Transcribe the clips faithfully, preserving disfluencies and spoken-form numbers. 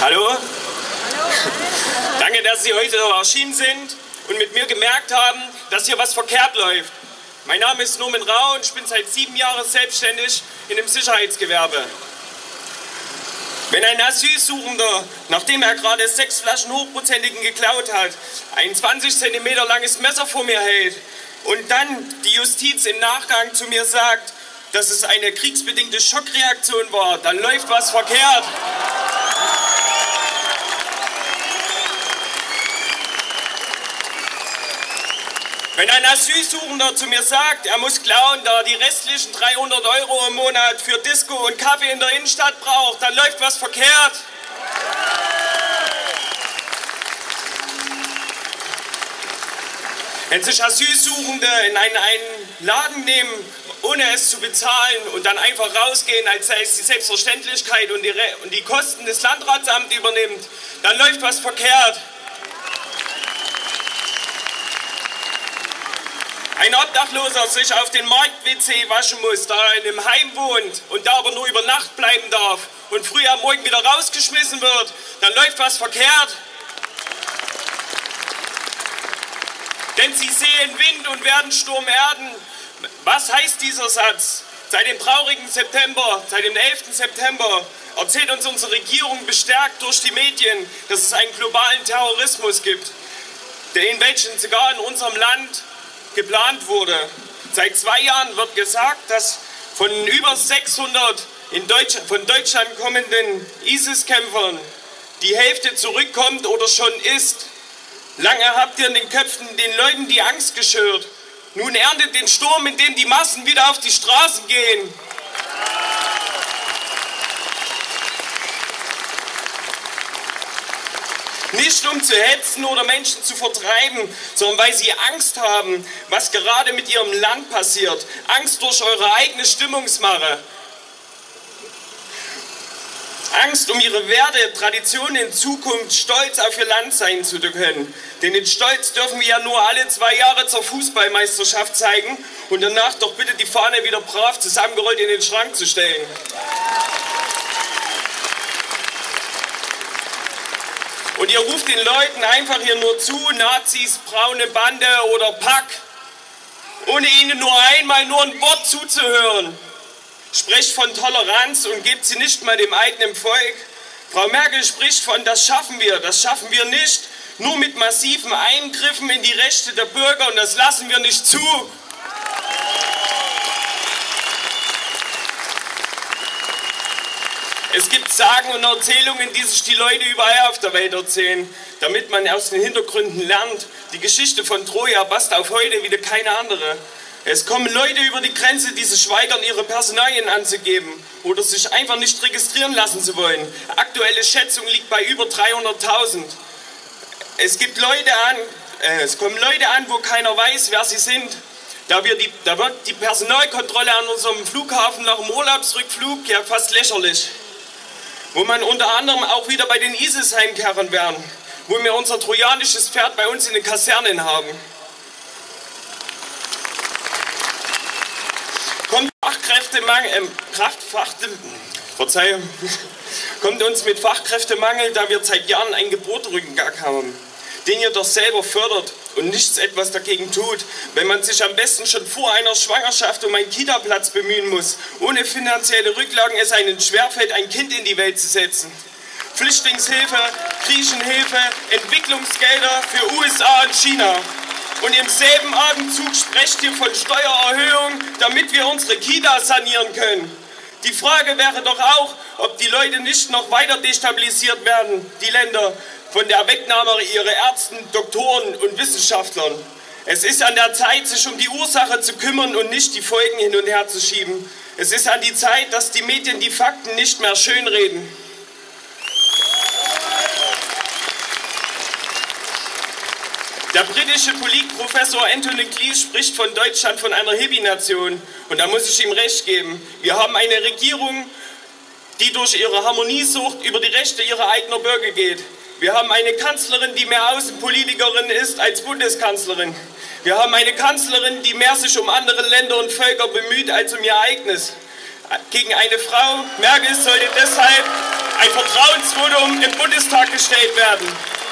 Hallo? Hallo. Danke, dass Sie heute erschienen sind und mit mir gemerkt haben, dass hier was verkehrt läuft. Mein Name ist Norman Rau und ich bin seit sieben Jahren selbstständig in dem Sicherheitsgewerbe. Wenn ein Asylsuchender, nachdem er gerade sechs Flaschen Hochprozentigen geklaut hat, ein zwanzig Zentimeter langes Messer vor mir hält und dann die Justiz im Nachgang zu mir sagt, dass es eine kriegsbedingte Schockreaktion war, dann läuft was verkehrt. Wenn ein Asylsuchender zu mir sagt, er muss klauen, da er die restlichen dreihundert Euro im Monat für Disco und Kaffee in der Innenstadt braucht, dann läuft was verkehrt. Wenn sich Asylsuchende in einen, einen Laden nehmen, ohne es zu bezahlen und dann einfach rausgehen, als sei es die Selbstverständlichkeit und die, Re und die Kosten des Landratsamts übernimmt, dann läuft was verkehrt. Ein Obdachloser sich auf den Markt-W C waschen muss, da er in einem Heim wohnt und da aber nur über Nacht bleiben darf und früh am Morgen wieder rausgeschmissen wird, dann läuft was verkehrt. Denn sie sehen Wind und werden Sturm erden. Was heißt dieser Satz? Seit dem traurigen September, seit dem elften September, erzählt uns unsere Regierung bestärkt durch die Medien, dass es einen globalen Terrorismus gibt, der in welchen sogar in unserem Land geplant wurde. Seit zwei Jahren wird gesagt, dass von über sechshundert in Deutsch, von Deutschland kommenden ISIS-Kämpfern die Hälfte zurückkommt oder schon ist. Lange habt ihr in den Köpfen den Leuten die Angst geschürt. Nun erntet den Sturm, in dem die Massen wieder auf die Straßen gehen. Nicht um zu hetzen oder Menschen zu vertreiben, sondern weil sie Angst haben, was gerade mit ihrem Land passiert. Angst durch eure eigene Stimmungsmache. Angst um ihre Werte, Traditionen in Zukunft, stolz auf ihr Land sein zu können. Denn den Stolz dürfen wir ja nur alle zwei Jahre zur Fußballmeisterschaft zeigen und danach doch bitte die Fahne wieder brav zusammengerollt in den Schrank zu stellen. Und ihr ruft den Leuten einfach hier nur zu, Nazis, braune Bande oder Pack, ohne ihnen nur einmal nur ein Wort zuzuhören. Sprecht von Toleranz und gebt sie nicht mal dem eigenen Volk. Frau Merkel spricht von, das schaffen wir, das schaffen wir nicht, nur mit massiven Eingriffen in die Rechte der Bürger und das lassen wir nicht zu. Es gibt Sagen und Erzählungen, die sich die Leute überall auf der Welt erzählen, damit man aus den Hintergründen lernt. Die Geschichte von Troja passt auf heute wieder keine andere. Es kommen Leute über die Grenze, die sich weigern, ihre Personalien anzugeben oder sich einfach nicht registrieren lassen zu wollen. Aktuelle Schätzung liegt bei über dreihunderttausend. Es gibt Leute an, äh, es kommen Leute an, wo keiner weiß, wer sie sind. Da, wir die, da wird die Personalkontrolle an unserem Flughafen nach dem Urlaubsrückflug ja fast lächerlich. Wo man unter anderem auch wieder bei den ISIS-Heimkehrern wären, wo wir unser trojanisches Pferd bei uns in den Kasernen haben. Kommt Fachkräftemangel, äh, Kraftfach, Verzeihung, kommt uns mit Fachkräftemangel, da wir seit Jahren ein Geburtenrückgang haben, den ihr doch selber fördert und nichts etwas dagegen tut, wenn man sich am besten schon vor einer Schwangerschaft um einen Kita-Platz bemühen muss, ohne finanzielle Rücklagen es einen schwerfällt, ein Kind in die Welt zu setzen. Flüchtlingshilfe, Krisenhilfe, Entwicklungsgelder für U S A und China. Und im selben Atemzug sprecht ihr von Steuererhöhung, damit wir unsere Kitas sanieren können. Die Frage wäre doch auch, ob die Leute nicht noch weiter destabilisiert werden, die Länder, von der Wegnahme ihrer Ärzten, Doktoren und Wissenschaftlern. Es ist an der Zeit, sich um die Ursache zu kümmern und nicht die Folgen hin und her zu schieben. Es ist an die Zeit, dass die Medien die Fakten nicht mehr schönreden. Der britische Politprofessor Anthony Cleese spricht von Deutschland von einer Hippie-Nation. Und da muss ich ihm recht geben. Wir haben eine Regierung, die durch ihre Harmoniesucht über die Rechte ihrer eigenen Bürger geht. Wir haben eine Kanzlerin, die mehr Außenpolitikerin ist als Bundeskanzlerin. Wir haben eine Kanzlerin, die mehr sich um andere Länder und Völker bemüht als um ihr eigenes. Gegen eine Frau, Merkel, sollte deshalb ein Vertrauensvotum im Bundestag gestellt werden.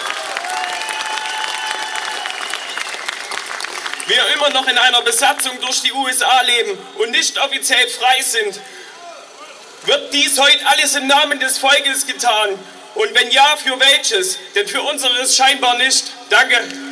Wir immer noch in einer Besatzung durch die U S A leben und nicht offiziell frei sind, wird dies heute alles im Namen des Volkes getan? Und wenn ja, für welches? Denn für unseres scheinbar nicht. Danke.